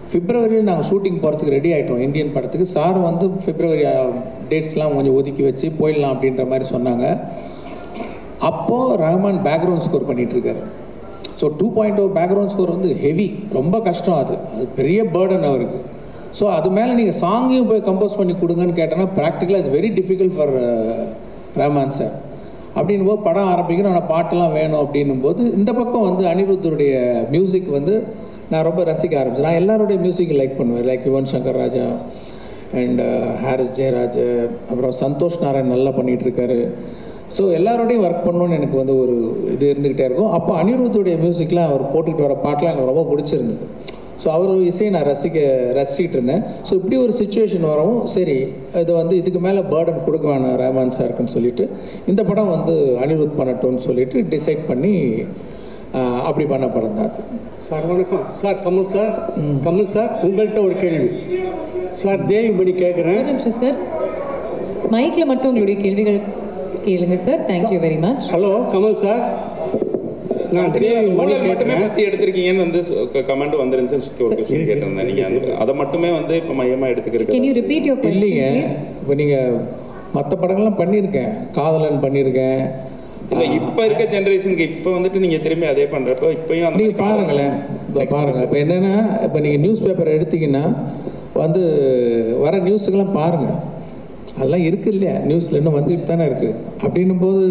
பிப்ரவரியில் நாங்கள் ஷூட்டிங் போகிறதுக்கு ரெடி ஆகிட்டோம் இந்தியன் படத்துக்கு. சார் வந்து பிப்ரவரி டேட்ஸ்லாம் கொஞ்சம் ஒதுக்கி வச்சு போயிடலாம் அப்படின்ற மாதிரி சொன்னாங்க. அப்போது ரஹ்மான் பேக்ரவுண்ட் ஸ்கோர் பண்ணிகிட்ருக்காரு. So two point o background score வந்து ஹெவி, ரொம்ப கஷ்டம். அது அது பெரிய பேர்டன் அவருக்கு. ஸோ அது மேலே நீங்கள் சாங்கையும் போய் கம்போஸ் பண்ணி கொடுங்கன்னு கேட்டோன்னா ப்ராக்டிக்கலாக it's very difficult for Rahman sir. அப்படின் போது படம் ஆரம்பிக்கணும், ஆனால் பாட்டெல்லாம் வேணும் அப்படின்னும் போது இந்த பக்கம் வந்து அனிருத்தருடைய மியூசிக் வந்து நான் ரொம்ப ரசிக்க ஆரம்பிச்சேன். நான் எல்லாருடைய மியூசிக் லைக் பண்ணுவேன், லைக் யுவன் சங்கர் ராஜா அண்ட் ஹாரிஸ் ஜெயராஜ், அப்புறம் சந்தோஷ் நாராயண் நல்லா பண்ணிகிட்ருக்காரு. ஸோ எல்லாரோடையும் ஒர்க் பண்ணணுன்னு எனக்கு வந்து ஒரு இது இருந்துக்கிட்டே இருக்கும். அப்போ அனிருத்துடைய மியூசிக்லாம் அவர் போட்டுக்கிட்டு வர பாட்டெலாம் எனக்கு ரொம்ப பிடிச்சிருந்தது. ஸோ அவர் இசையை நான் ரசிக்க ரசிக்கிட்டு இருந்தேன். ஸோ இப்படி ஒரு சுச்சுவேஷன் வரவும் சரி இது வந்து இதுக்கு மேலே பேர்டன் கொடுக்க வேணாம் ரஹ்மான் சாருக்குன்னு சொல்லிட்டு இந்த படம் வந்து அனிருத் பண்ணட்டும்னு சொல்லிட்டு டிசைட் பண்ணி அப்படி பண்ண படம் தான் அது. சார் வணக்கம் sir. Kamal sir, Kamal sir உங்கள்கிட்ட ஒரு கேள்வி சார். தேவிமணி கேட்குறேன். நிமிஷம் சார், மைக்கில் மட்டும் உங்களுடைய கேள்விகள் கேளுங்க sir. Thank you very much. Hello Kamal sir, நான் தேவிமணி மட்டுமே பற்றி எடுத்திருக்கீங்கன்னு வந்து கமெண்ட் வந்துருந்துச்சு ஒரு கொஸ்டின் கேட்டிருந்தேன். நீங்கள் அதை மட்டுமே வந்து இப்போ மையமாக எடுத்துக்கிறீங்க. Can you repeat your question, இல்லைங்க, இப்போ நீங்கள் மற்ற படங்கள்லாம் பண்ணியிருக்கேன், காதலன் பண்ணியிருக்கேன். இல்லை இப்போ இருக்க ஜென்ரேஷனுக்கு இப்போ வந்துட்டு நீங்கள் திரும்பி அதே பண்ணுறப்போ இப்போயும் நீங்கள் பாருங்களேன். இப்போ பாருங்கள், இப்போ என்னென்னா இப்போ நீங்கள் நியூஸ் பேப்பர் எடுத்திங்கன்னா வந்து வர நியூஸுக்கெல்லாம் பாருங்கள், அதெல்லாம் இருக்குது இல்லையா நியூஸில் இன்னும் வந்துட்டு தானே இருக்குது. அப்படின்னும் போது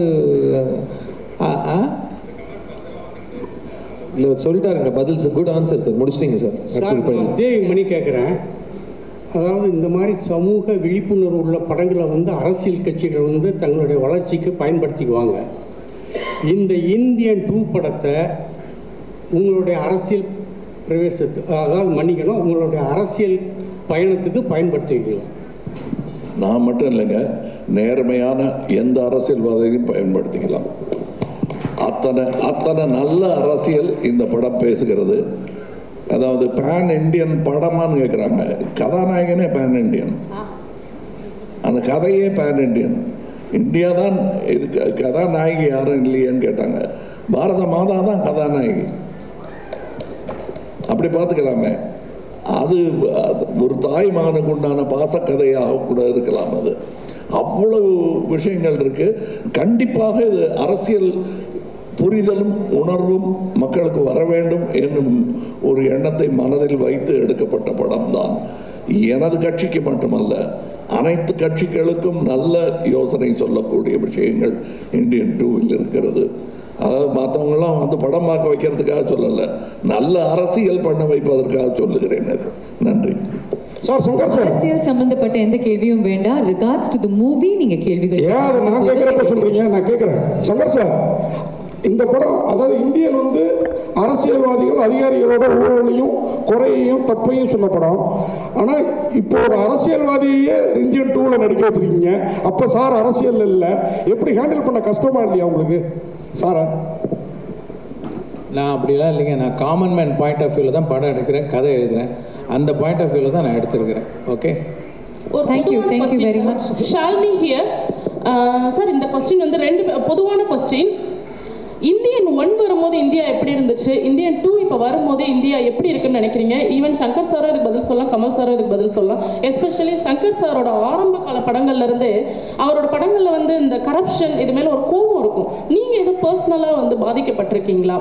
ஆ இல்லை சொல்லிட்டாருங்க பதில் சார். குட் ஆன்சர் சார், முடிச்சிட்டிங்க சார். சார் தேவிமணி கேட்குறேன். அதாவது இந்த மாதிரி சமூக விழிப்புணர்வு உள்ள படங்களை வந்து அரசியல் கட்சிகள் வந்து தங்களுடைய வளர்ச்சிக்கு பயன்படுத்திக்குவாங்க. இந்த இந்தியன் டூ படத்தை உங்களுடைய அரசியல் பிரவேசத்துக்கு, அதாவது மன்னிக்கணும், உங்களுடைய அரசியல் பயணத்துக்கு பயன்படுத்திக்கலாம். நான் மட்டும் இல்லைங்க, நேர்மையான எந்த அரசியல்வாதியையும் பயன்படுத்திக்கலாம். அத்தனை அத்தனை நல்ல அரசியல் இந்த படம் பேசுகிறது. அதாவது பேன் இண்டியன் படமான்னு கேட்குறாங்க. கதாநாயகனே பேன் இண்டியன், அந்த கதையே பேன் இண்டியன். இந்தியா தான் இது, கதாநாயகி யாரும் இல்லையேன்னு கேட்டாங்க. பாரத மாதா தான் கதாநாயகி. அப்படி பார்த்துக்கலாமே. அது ஒரு தாய் மகனுக்கு உண்டான பாசக்கதையாக கூட இருக்கலாம். அது அவ்வளவு விஷயங்கள் இருக்கு. கண்டிப்பாக இது அரசியல் புரிதலும் உணர்வும் மக்களுக்கு வர வேண்டும் என்னும் ஒரு எண்ணத்தை மனதில் வைத்து எடுக்கப்பட்ட படம் தான். எனது கட்சிக்கு மட்டுமல்ல, அனைத்து கட்சிகளுக்கும் நல்ல யோசனை சொல்லக்கூடிய விஷயங்கள் இந்தியன் டூவில் இருக்கிறது. அதாவது மற்றவங்களாம் வந்து படம் பார்க்க வைக்கிறதுக்காக சொல்லலை, நல்ல அரசியல் பண்ண வைப்பதற்காக சொல்லுகிறேன். அது நன்றி சார். சங்கர் சார், அரசியல் சம்பந்தப்பட்ட எந்த கேள்வியும் வேண்டாம். ரிகார்ட்ஸ் டு தி மூவி நீங்க கேள்விகள் ஏன் அதை நான் கேட்குறப்ப சொல்றீங்க? நான் கேட்குறேன் சங்கர் சார், இந்த படம் அதாவது இந்தியன் வந்து அரசியல்வாதிகள் அதிகாரிகளோட ஊழலையும் குறையையும் தப்பையும் சொன்ன படம். ஆனால் இப்போ ஒரு அரசியல்வாதியே இந்தியன் டூவில் நடிக்க வச்சுருக்கீங்க. அப்போ சார் அரசியல் இல்லை, எப்படி ஹேண்டில் பண்ண கஷ்டமா இல்லையா உங்களுக்கு சாரா? நான் அப்படிலாம் இல்லைங்க. நான் காமன் மேன் பாயிண்ட் ஆஃப் வியூவில் தான் படம் எடுக்கிறேன், கதை எழுதுகிறேன். அந்த பாயிண்ட் ஆஃப் வியூவில் தான் நான் எடுத்துருக்கிறேன். Okay, thank you thank you very much. Shalmi here. Sir, இந்த கொஸ்டின் வந்து ரெண்டு பொதுவான கொஸ்டின். இந்தியன் ஒன் வரும்போது இந்தியா எப்படி இருந்துச்சு, இந்தியன் டூ இப்போ வரும்போது இந்தியா எப்படி இருக்குன்னு நினைக்கிறீங்க? ஈவன் சங்கர் சாரும் இதுக்கு பதில் சொல்லலாம், கமல் சாரும் இதுக்கு பதில் சொல்லலாம். எஸ்பெஷலி சங்கர் சாரோட ஆரம்ப கால படங்கள்ல இருந்து அவரோட படங்கள்ல வந்து இந்த கரப்ஷன் இது மேல ஒரு கோபம் இருக்கும். நீங்க இது பர்சனலா வந்து பாதிக்கப்பட்டிருக்கீங்களா?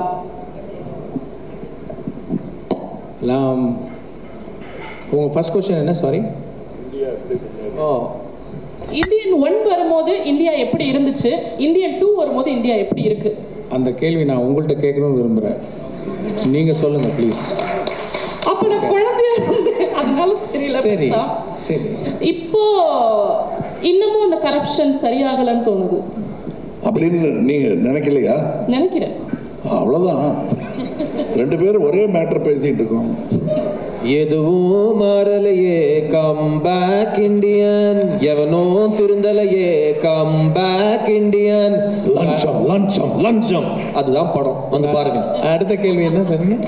நான் உங்கள் ஃபர்ஸ்ட் கொஸ்டின் என்ன? சாரி. ஓ, இந்தியன் ஒன் வரும்போது இந்தியா எப்படி இருந்துச்சு, இந்தியன் டூ வரும்போது இந்தியா எப்படி இருக்கு? அந்த கேள்வி நான் உங்கள்கிட்ட கேட்கணும்னு விரும்புகிறேன். நீங்கள் சொல்லுங்கள் ப்ளீஸ். அப்போ நான் குழந்தையா இருந்தேன், அதனால தெரியல. சரி சரி. இப்போ இன்னமும் அந்த கரப்ஷன் சரியாகலன்னு தோணுது அப்படின்னு நீங்க நினைக்கலையா? நினைக்கிறேன். அவ்வளோதான், ரெண்டு பேரும் ஒரே மேட்டர் பேசிட்டு இருக்கோம். எதுவும் மாறலையே, கம் பேக் இண்டியன். எவனோ திருந்தலையே, கம் பேக் இண்டியன். லஞ்சம் லஞ்சம் லஞ்சம், அதுதான் படம். வந்து பாருங்க. அடுத்த கேள்வி என்ன சொன்னீங்க?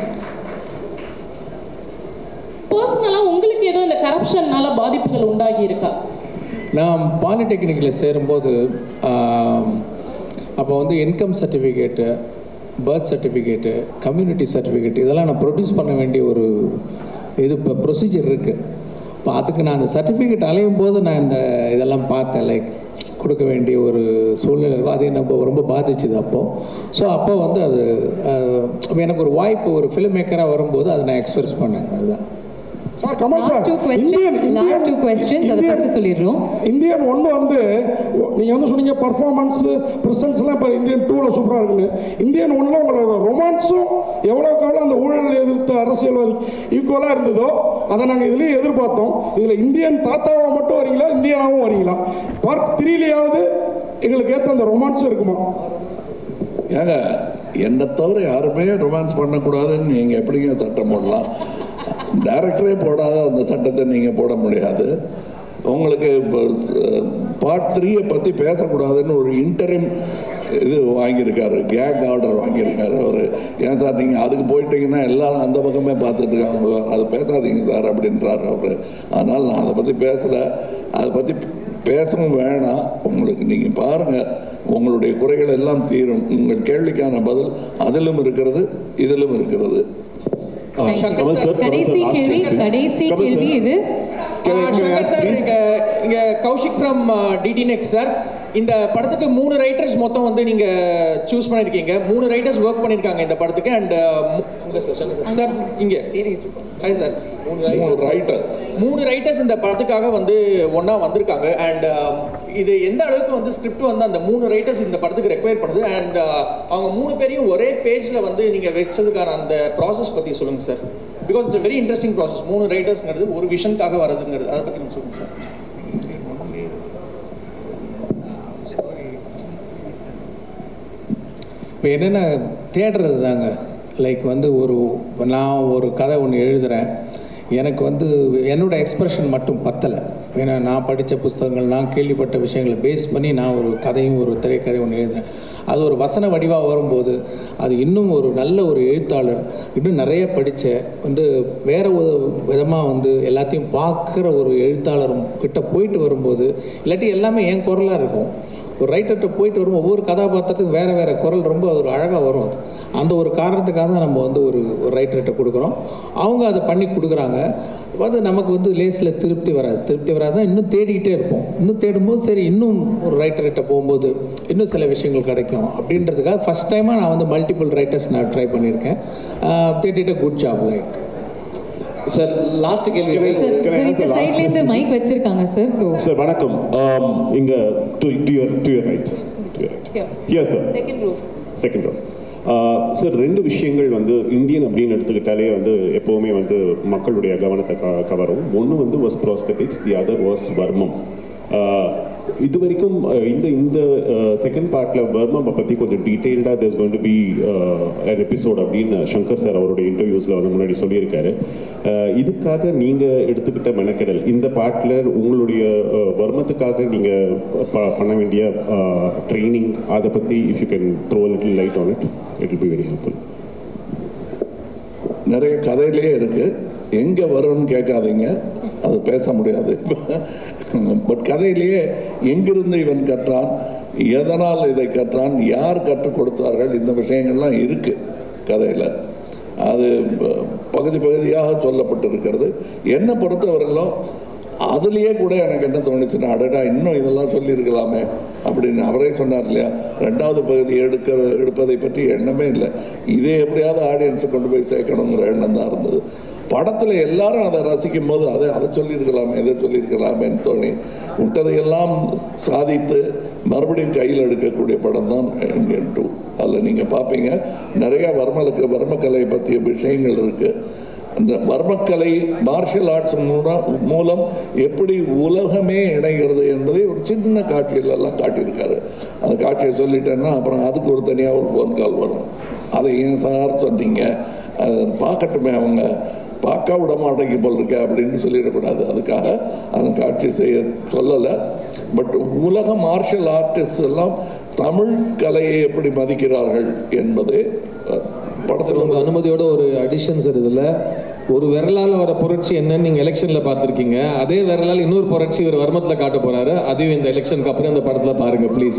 பர்சனலா உங்களுக்கு ஏதோ இந்த கரப்ஷன்னால பாதிப்புகள் உண்டாகி இருக்கா? நான் பாலிடெக்னிக்கில் சேரும்போது அப்போ வந்து income certificate, birth certificate, community certificate இதெல்லாம் நான் ப்ரொடியூஸ் பண்ண வேண்டிய ஒரு இது இப்போ ப்ரொசீஜர் இருக்குது. இப்போ அதுக்கு நான் அந்த சர்டிஃபிகேட் அலையும் போது நான் இந்த இதெல்லாம் பார்த்தேன். லைக் கொடுக்க வேண்டிய ஒரு சூழ்நிலை இருக்கும். அது நம்ம ரொம்ப பாதிச்சுது அப்போது. ஸோ அப்போ வந்து அது எனக்கு ஒரு வாய்ப்பு ஒரு ஃபிலிம் மேக்கராக வரும்போது அதை நான் எக்ஸ்பிரஸ் பண்ணேன். அதுதான் sir. Kamal sir, last two questions அத ஃபர்ஸ்ட் சொல்லிடுறோம். இந்தியன் ஒன்று வந்து நீங்கள் வந்து சொன்னீங்க பர்ஃபார்மன்ஸ் ப்ரெசன்ஸ்லாம் இப்போ இந்தியன் டூவில் சூப்பராக இருக்குன்னு. இந்தியன் ஒன்றில் உங்களோட ரொமான்ஸும் எவ்வளோக்கு எவ்வளோ அந்த ஊழல் எதிர்த்து அரசியல்வாதி ஈக்குவலாக இருந்ததோ அதை நாங்கள் இதுலேயும் எதிர்பார்த்தோம். இதில் இந்தியன் தாத்தாவாக மட்டும் வரீங்களா, இந்தியனாகவும் வரீங்களா? பார்ட் த்ரீலேயாவது எங்களுக்கு ஏற்ற அந்த ரொமான்ஸும் இருக்குமா? ஏங்க என்னை தவிர யாருமே ரொமான்ஸ் பண்ணக்கூடாதுன்னு நீங்கள் எப்படிங்க சட்டம் போடலாம்? டைரக்டரே போடாத அந்த சட்டத்தை நீங்கள் போட முடியாது. உங்களுக்கு இப்போ பார்ட் த்ரீயை பற்றி பேசக்கூடாதுன்னு ஒரு இன்டரிம் இது வாங்கியிருக்காரு, கேக் ஆர்டர் வாங்கியிருக்காரு அவர். ஏன் சார் நீங்கள் அதுக்கு போயிட்டீங்கன்னா எல்லாரும் அந்த பக்கமே பார்த்துட்டு இருக்காங்க, அதை பேசாதீங்க சார் அப்படின்றார் அவர். அதனால் நான் அதை பற்றி பேசலை, அதை பற்றி பேசவும் வேணாம். உங்களுக்கு நீங்கள் பாருங்கள், உங்களுடைய குறைகள் எல்லாம் தீரும். உங்கள் கேள்விக்கான பதில் அதிலும் இருக்கிறது, இதிலும் இருக்கிறது. கடைசி கேள்வி கடைசி கேள்வி இது. சார், இங்க இங்க Kaushik from DT next sir. இந்த படத்துக்கு மூணு ரைட்டர்ஸ் மொத்தம் வந்து நீங்க சூஸ் பண்ணிருக்கீங்க. மூணு ரைட்டர்ஸ் ஒர்க் பண்ணிருக்காங்க இந்த படத்துக்கு. அண்ட் சார் இங்க ஹாய் சார், மூணு ரைட்டர் மூணு ரைட்டர்ஸ் இந்த படத்துக்காக வந்து ஒண்ணா வந்திருக்காங்க. அண்ட் இது எந்த அளவுக்கு வந்து ஸ்கிரிப்ட் வந்து அந்த மூணு ரைட்டர்ஸ் இந்த படத்துக்கு ரெக்வயர் பண்ணுது, அண்ட் அவங்க மூணு பேரையும் ஒரே பேஜ்ல வந்து நீங்க வச்சதுக்கான அந்த ப்ராசஸ் பத்தி சொல்லுங்க sir. Because it's very interesting process. மூணு ரைட்டர்ஸ்ங்கிறது ஒரு விஷனுக்காக வரதுங்கிறது, அதை பத்தி சொல்லுங்க சார். இப்போ என்னென்ன தேடுறது தாங்க. லைக் வந்து ஒரு நான் ஒரு கதை ஒன்று எழுதுகிறேன், எனக்கு வந்து என்னோடய எக்ஸ்ப்ரெஷன் மட்டும் பத்தலை. ஏன்னா நான் படித்த புஸ்தகங்கள், நான் கேள்விப்பட்ட விஷயங்களை பேஸ் பண்ணி நான் ஒரு கதையும் ஒரு திரைக்கதை ஒன்று எழுதுகிறேன். அது ஒரு வசன வடிவாக வரும்போது அது இன்னும் ஒரு நல்ல ஒரு எழுத்தாளர், இன்னும் நிறைய படித்த வந்து வேறு ஒரு விதமாக வந்து எல்லாத்தையும் பார்க்குற ஒரு எழுத்தாளரும் கிட்ட போயிட்டு வரும்போது, இல்லாட்டி எல்லாமே என் குரலாக இருக்கும். ஒரு ரைட்டர்கிட்ட போயிட்டு வரும் ஒவ்வொரு கதாபாத்திரத்துக்கு வேறு வேறு குரல் ரொம்ப ஒரு அழகாக வரும். அது அந்த ஒரு காரணத்துக்காக தான் நம்ம வந்து ஒரு ஒரு ரைட்டர்கிட்ட கொடுக்குறோம். அவங்க அதை பண்ணி கொடுக்குறாங்க. அது நமக்கு வந்து லேஸில் திருப்தி வராது. திருப்தி வராதுதான் இன்னும் தேடிக்கிட்டே இருப்போம். இன்னும் தேடும்போது சரி இன்னும் ஒரு ரைட்டர்கிட்ட போகும்போது இன்னும் சில விஷயங்கள் கிடைக்கும் அப்படின்றதுக்காக ஃபஸ்ட் டைமாக நான் வந்து மல்டிபிள் ரைட்டர்ஸ் நான் ட்ரை பண்ணியிருக்கேன். தேடிட்ட good job. Like sir last கேள்வி சார், இந்த சைடுல இருந்து மைக் வச்சிருக்காங்க சார். சோ சார் வணக்கம். இங்க to to your to your right. Yes sir, second row second row sir. ரெண்டு விஷயங்கள் வந்து இந்தியன் அப்படின்னு எடுத்துக்கிட்டாலே வந்து எப்போவுமே வந்து மக்களுடைய கவனத்தை க கவரும். ஒன்று வந்து was prosthetics, the other was வர்மம். இது வரைக்கும் இந்த இந்த செகண்ட் பார்ட்டில் வர்மம் பற்றி கொஞ்சம் டீட்டெயில்டாக there's going to be an episode அப்படின்னு சங்கர் சார் அவருடைய இன்டர்வியூஸில் வந்து முன்னாடி சொல்லியிருக்காரு. இதுக்காக நீங்கள் எடுத்துக்கிட்ட மெனக்கெடல், இந்த பார்ட்டில் உங்களுடைய வர்மத்துக்காக நீங்கள் ப பண்ண வேண்டிய ட்ரைனிங், அதை பற்றி if you can throw little light on it, it will be very helpful. நிறைய கதையிலேயே இருக்குது, எங்கே வரும்னு கேட்காதீங்க, அது பேச முடியாது. பட் கதையிலேயே எங்கிருந்து இவன் கற்றான், எதனால் இதை கற்றான், யார் கற்றுக் கொடுத்தார்கள், இந்த விஷயங்கள்லாம் இருக்குது கதையில். அது பகுதி பகுதியாக சொல்லப்பட்டிருக்கிறது. என்னை பொறுத்தவரையிலும் அதுலேயே கூட எனக்கு என்ன தோணுச்சுன்னா, அடடா இன்னும் இதெல்லாம் சொல்லியிருக்கலாமே அப்படின்னு அவரே சொன்னார் இல்லையா. ரெண்டாவது பகுதி எடுக்கிற எடுப்பதை பற்றி எண்ணமே இல்லை. இதே எப்படியாவது ஆடியன்ஸை கொண்டு போய் சேர்க்கணுங்கிற எண்ணம் தான் இருந்தது. படத்தில் எல்லாரும் அதை ரசிக்கும் போது அதை அதை சொல்லியிருக்கலாமே, இதை சொல்லியிருக்கலாமேன்னு தோணி விட்டதையெல்லாம் சாதித்து மறுபடியும் கையில் எடுக்கக்கூடிய படம் தான் இந்தியன் டூ. அதில் நீங்கள் பார்ப்பீங்க நிறையா வர்மலுக்கு வர்மக்கலை பற்றிய விஷயங்கள் இருக்குது. அந்த வர்மக்கலை மார்ஷியல் ஆர்ட்ஸ் மூலம் மூலம் எப்படி உலகமே இணைகிறது என்பதை ஒரு சின்ன காட்சிகளெல்லாம் காட்டியிருக்காரு. அந்த காட்சியை சொல்லிட்டேன்னா அப்புறம் அதுக்கு ஒரு தனியாக ஒரு ஃபோன் கால் வரும். அதை ஏன் சார் சொன்னீங்க, அதை பார்க்கட்டுமே, அவங்க பார்க்க விட மாட்டேங்க போல் இருக்க அப்படின்னு சொல்லிடக்கூடாது. அதுக்காக அந்த காட்சி செய்ய சொல்லலை. பட் உலக மார்ஷியல் ஆர்டிஸ்ட் எல்லாம் தமிழ் கலையை எப்படி மதிக்கிறார்கள் என்பது படத்தில் உங்கள் அனுமதியோட ஒரு அடிஷன் சார். இதில் ஒரு விரலால் வர புரட்சி என்னன்னு நீங்கள் எலெக்ஷனில் பார்த்துருக்கீங்க. அதே விரலால் இன்னொரு புரட்சி ஒரு வர்மத்தில் காட்ட போகிறாரு. அதையும் இந்த எலெக்ஷனுக்கு அப்புறம் இந்த படத்தில் பாருங்கள் please.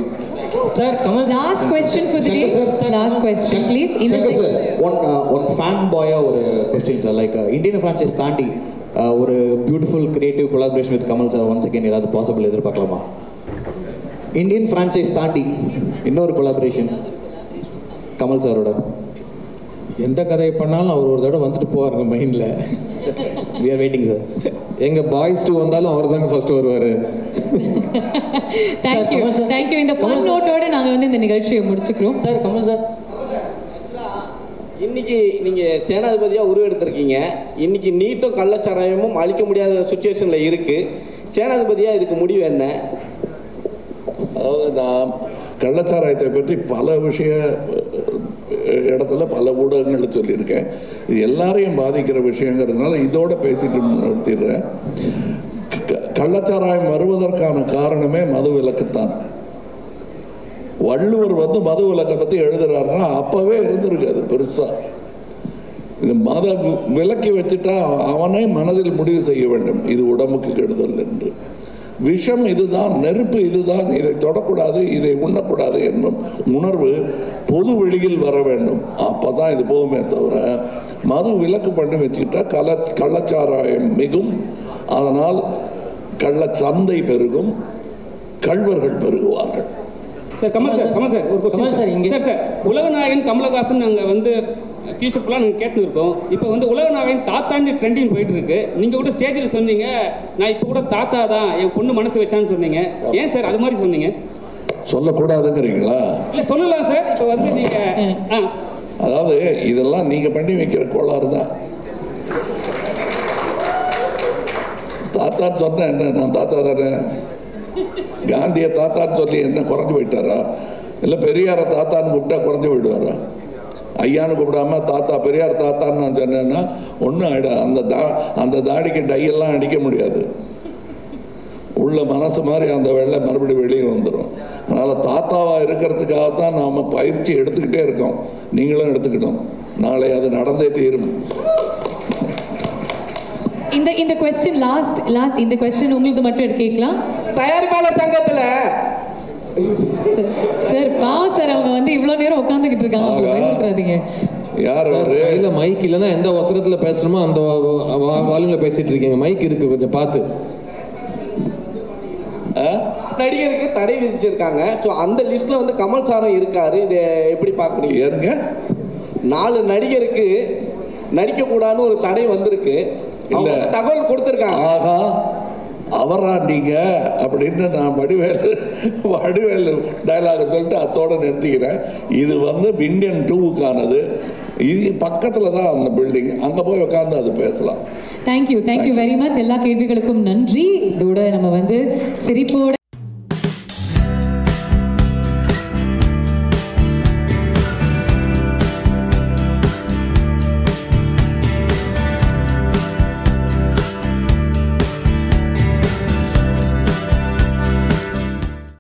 Sir, Kamal. Last question for the day. Last question, please. In Shankar sir, one uh, one fan boy ஒரு question sir, like uh, Indian franchise தாண்டி uh, ஒரு beautiful creative collaboration with Kamal sir once again ஏதாவது possible எதிர்பார்க்கலாமா? Indian franchise தாண்டி இன்னொரு collaboration கமல் சாரோட. எந்த கதையை பண்ணாலும் அவர் ஒரு தடவை வந்துட்டு போவாருங்க மைண்டில். We are waiting sir. எங்க பாய்ஸ் டூ வந்தாலும் அவர் தாங்க ஃபர்ஸ்ட் வருவாரு. Thank you thank you. இந்த ஃபன் நோட்டோட நாங்க வந்து இந்த நிகழ்ச்சியை முடிச்சுக்கிறோம். சார் கமல் சார், இன்னைக்கு நீங்க சேனாதிபதியா உருவெடுத்திருக்கீங்க. இன்னைக்கு நீட்டும் கள்ளச்சாராயமும் அழிக்க முடியாத சுச்சுவேஷன்ல இருக்கு. சேனாதிபதியா இதுக்கு முடிவு என்ன? அதாவது நான் கள்ளச்சாராயத்தை பற்றி பல விஷய இடத்துல பல ஊடகங்கள் சொல்லியிருக்கேன். இது எல்லாரையும் பாதிக்கிற விஷயங்கிறதுனால இதோட பேசிட்டு நிறுத்திடுறேன். கள்ளச்சாராயம் வருவதற்கான காரணமே மது விலக்குத்தான். வள்ளுவர் வந்து மது விலக்கை பற்றி எழுதுறாருன்னா அப்பவே இருந்திருக்கு அது பெருசா. இது மத விலக்கி வச்சுட்டா அவனே மனதில் முடிவு செய்ய வேண்டும் இது உடம்புக்கு கெடுதல் என்று. விஷம் இதுதான், நெருப்பு இதுதான், இதை தொடக்கூடாது, இதை உண்ணக்கூடாது என்னும் உணர்வு பொது வெளியில் வர வேண்டும். அப்பதான் இது போகுமே தவிர மது விலக்கு பண்ணி வச்சுக்கிட்டா கள்ள கள்ளச்சாராயம் மிகும். அதனால் கள்ளச்சந்தை பெருகும், கள்வர்கள் பெருகுவார்கள். Sir Kamal sir Kamal sir ஒரு கமல் சார் இங்கே சார் சார் உலகநாயகன் கமலஹாசன் நாங்கள் வந்து ஃபியூச்சர் ஃபுல்லாக நாங்கள் கேட்டு இருக்கோம். இப்போ வந்து உலகநாயகன் தாத்தான்னு ட்ரெண்டிங் போயிட்டு இருக்கு. நீங்கள் கூட ஸ்டேஜில் சொன்னீங்க நான் இப்போ கூட தாத்தா தான் என் பொண்ணு மனசு வச்சான்னு சொன்னீங்க. ஏன் சார் அது மாதிரி சொன்னீங்க? சொல்லக்கூடாதுங்கிறீங்களா? இல்லை சொல்லலாம் சார். இப்போ வந்து நீங்கள் அதாவது இதெல்லாம் நீங்கள் பண்ணி வைக்கிற கோளாறு தான். தாத்தான்னு சொன்ன என்ன, நான் தாத்தா தானே. காந்தியை தாத்தான்னு சொல்லி என்ன குறைஞ்சு போயிட்டாரா? இல்லை பெரியாரை தாத்தான்னு கூப்பிட்டா குறைஞ்சு போயிடுவாரா? ஐயான்னு கூப்பிடாம தாத்தா பெரியார் தாத்தான்னு நான் சொன்னேன்னா ஒன்றும் ஆகிடும். அந்த தா அந்த தாடிக்கு டையெல்லாம் அடிக்க முடியாது. உள்ள மனசு மாதிரி அந்த வெள்ளை மறுபடியும் வெளியே வந்துடும். அதனால் தாத்தாவாக இருக்கிறதுக்காகத்தான் நாம் பயிற்சி எடுத்துக்கிட்டே இருக்கோம். நீங்களும் எடுத்துக்கிட்டோம். நாளை அது நடந்தே தீரும். இந்த இந்த क्वेश्चन லாஸ்ட் லாஸ்ட் இந்த क्वेश्चन உங்களுக்கு மட்டும் எடுத்து கேட்கலாம். தயாரிப்பாளர் சங்கத்துல சார் பாவ சார் அவங்க வந்து இவ்வளவு நேரம் உட்கார்ந்துகிட்டு இருக்காங்க. பயந்துறாதீங்க. யார் அவரு? கையில மைக் இல்லைன்னா எந்த அவசரத்துல பேசணுமோ அந்த வால்யூம்ல பேசிட்டு இருக்கீங்க. மைக் இருக்கு, கொஞ்சம் பார்த்து. நடிகருக்கு தடை விதிச்சிருக்காங்க. ஸோ அந்த லிஸ்ட்ல வந்து கமல் சாரும் இருக்காரு. இதை எப்படி பாக்குறீங்க? ஏறுங்க, நாலு நடிகருக்கு நடிக்க கூடாதுன்னு ஒரு தடை வந்திருக்கு. இல்ல தகவல் கொடுத்திருக்காங்க. ஆகா அவரா நீங்க அப்படின்னு நான் வடிவேலு வடிவேலு டைலாக சொல்லிட்டு அத்தோட நிறுத்திக்கிறேன். இது வந்து இந்தியன் டூவுக்கானது. இது பக்கத்தில் தான் அந்த பில்டிங். அங்கே போய் உட்காந்து அது பேசலாம். Thank you thank you very much. எல்லா கேள்விகளுக்கும் நன்றி. இதோட நம்ம வந்து சிரிப்போட